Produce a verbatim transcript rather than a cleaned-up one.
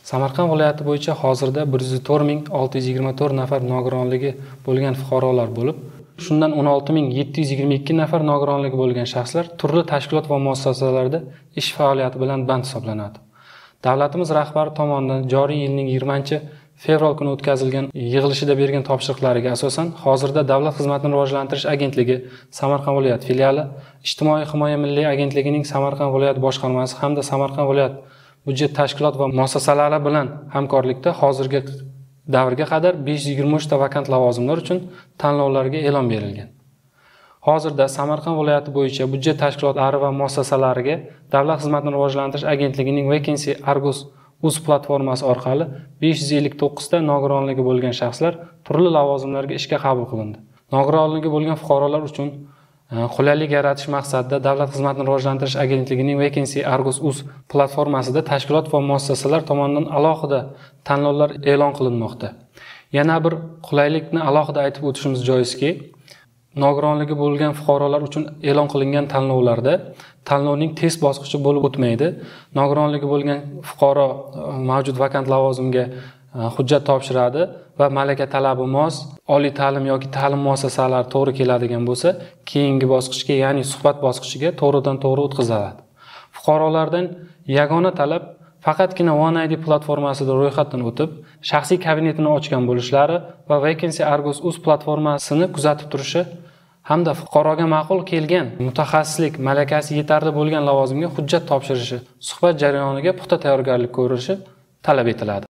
Samarqand viloyati bo'yicha hozirda bir yuz to'rt ming olti yuz yigirma to'rt nafar nogironligi bo'lgan fuqarolar bo'lib, shundan o'n olti ming yetti yuz yigirma ikki nafar nogironligi bo'lgan shaxslar turli tashkilot va muassasalarda ish faoliyati bilan band hisoblanadi. Davlatimiz rahbari tomonidan joriy yilning yigirmanchi fevral kuni o'tkazilgan yig'ilishida bergan topshiriqlariga asosan hozirda Davlat xizmatini rivojlantirish agentligi Samarqand viloyat filiali, Ijtimoiy himoya milliy agentligining Samarqand viloyat boshqarmasi hamda Samarqand viloyat budjet tashkilot va muassasalari bilan hamkorlikda hozirgi davrga qadar besh yuz yigirma uch ta vakant lavozimlar uchun tanlovlarga e'lon berilgan. Hozirda Samarqand viloyati bo'yicha budjet tashkilotlari va muassasalariga Davlat xizmatini rivojlantirish agentligining Vacancy Argus uz platformasi orqali besh yuz ellik to'qqiz ta nogironligi bo'lgan shaxslar turli lavozimlarga ishga qabul qilindi. Nogironligi bo'lgan fuqarolar uchun qulaylik yaratish maqsadida Davlat xizmatini rivojlantirish agentligining Vacancy Argus uz platformasida tashkilot va muassasalar tomonidan alohida tanlovlar e'lon qilinmoqda. Yana bir qulaylikni alohida aytib o'tishimiz joizki, nogironligi bo'lgan fuqarolar uchun e'lon qilingan tanlovlarda tanlovning test bosqichi bo'lib o'tmaydi. Nogironligi bo'lgan fuqaro mavjud vakant lavozimga hujjat topshiradi va malaka talabi mos oliy ta'lim yoki ta'lim muassasalari to'g'ri keladigan bo'lsa, keyingi bosqichga, ya'ni suhbat bosqichiga to'g'ridan to'g'ri o'tkaziladi. Fuqarolardan yagona talab faqatgina One I D platformasida ro'yxatdan o'tib, shaxsiy kabinetini ochgan bo'lishlari va Vacancy Argus uz platformasini kuzatib turishi hamda fuqaroga ma'qul kelgan mutaxassislik malakasi yetarli bo'lgan lavozimga hujjat topshirishi, suhbat jarayoniga puxta tayyorgarlik ko'rishi talab etiladi.